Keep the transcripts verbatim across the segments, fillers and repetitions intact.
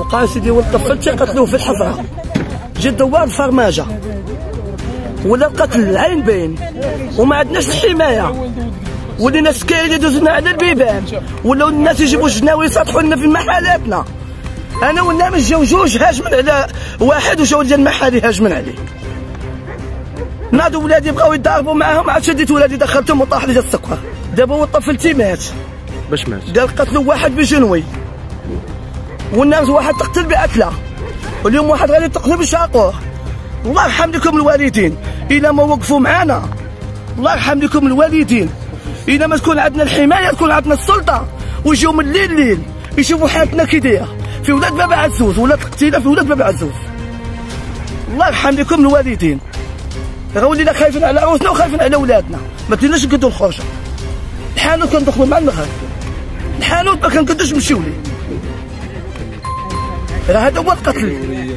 بقى سيدي ولد طفل تيقتلوه في الحفره، جا دوار الفرماجه ولا القتل العين باين، وما عندناش الحمايه، ولينا سكاين يدوزنا على البيبان، ولاو الناس يجيبوا الجناوي يسطحوا لنا في محلاتنا. انا والناس جاو جوج هاجمين على واحد وجاو ديال المحالي هاجمين عليه. ناضوا ولادي بغاو يضاربوا معاهم، عاد شديت ولادي دخلتهم وطاح لي السكر. دابا هو الطفل تي مات. باش مات؟ قال قتلوا واحد بجنوي، والناس واحد تقتل بأكله، واليوم واحد غادي تقتل بشاقوه. الله يرحم لكم الوالدين إلا ما وقفوا معانا، الله يرحم لكم الوالدين. إذا ما تكون عندنا الحماية تكون عندنا السلطة، ويجيو من الليل الليل يشوفوا حالتنا كي دايره في ولاد بابا عزوز، ولاد القتيله في ولاد بابا عزوز. الله يرحم لكم الوالدين. راه ولينا خايفين على عروسنا وخايفين على ولادنا، ما تديناش نقدوا الخرجه. الحانوت كندخلوا مع المغرب، الحانوت ما كنقدوش نمشيو ليه. راه هذا هو القتل.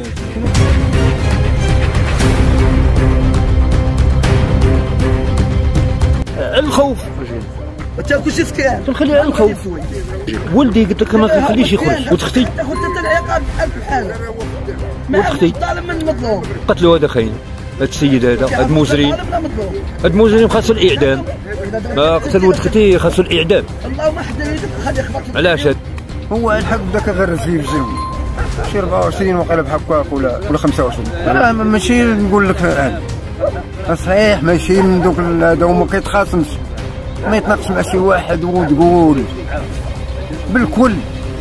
الخوف انت كلشي سكان تنخلي على الخوف. ولدي قلت لك ما كنخليش يخرج، وتختي تاخذ انت العقاب بحال بحال. وتختي طالب من المظلوم قتلوا هذا خاين، هذا السيد هذا، هذا المجرم، هذا المجرم خاصو الاعدام. ما قتل ولد اختي خاصو الاعدام. اللهم حد يدك خليه يخبط. علاش هذا؟ هو الحق بدا كيغرز فيه في الجو شي أربعة وعشرين وقيله بحال ولا ولا خمسة وعشرين. انا ماشي نقول لك هذا صحيح، ماشي من دوك هذا وما كيتخاصمش، ما يتناقش مع شي واحد وتقول بالكل.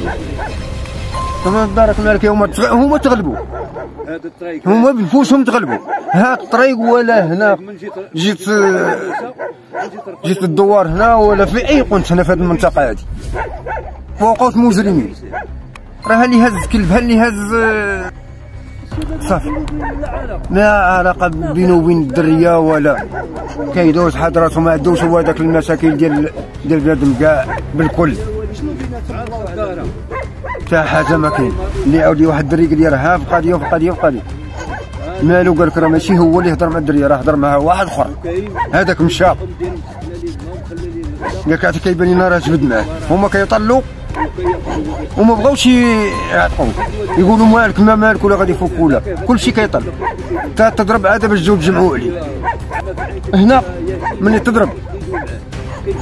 كما دارك مالك هما هما تغلبوا، هما بنفوسهم تغلبوا. هاد الطريق ولا هنا جيت جيت الدوار هنا ولا في اي قنت هنا في هذه المنطقه هذه فوقات مجرمين. راه اللي هز كلب اللي هز صافي، لا علاقه بينه وبين الدريه ولا كيدوز حضراتهم، ما عندوش هو هذاك المشاكل ديال ديال بلادهم كاع بالكل. حتى حاجه ما كاين. اللي عاود لي واحد الدري قال لي راه في قضيه وفي قضيه وفي قضيه، مالو؟ قال لك راه ماشي هو اللي هضر مع الدريه، راه هضر مع واحد اخر، هذاك مشى. قال لك عاد كيبان لنا راه جبد معاه، هما كيطلوا وما بغاوش يعطوه، يقولوا مالك ما مالك ولا غادي يفك ولا كلشي كيطل. تا تضرب عاد باش تجيو تجمعوا عليه هنا. ملي تضرب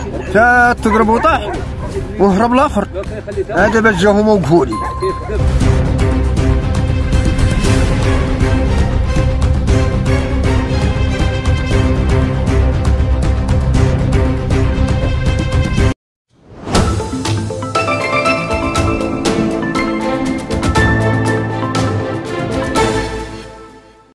تا تضرب وطاح وهرب الاخر، هذا باش جاهم وقفوا عليه.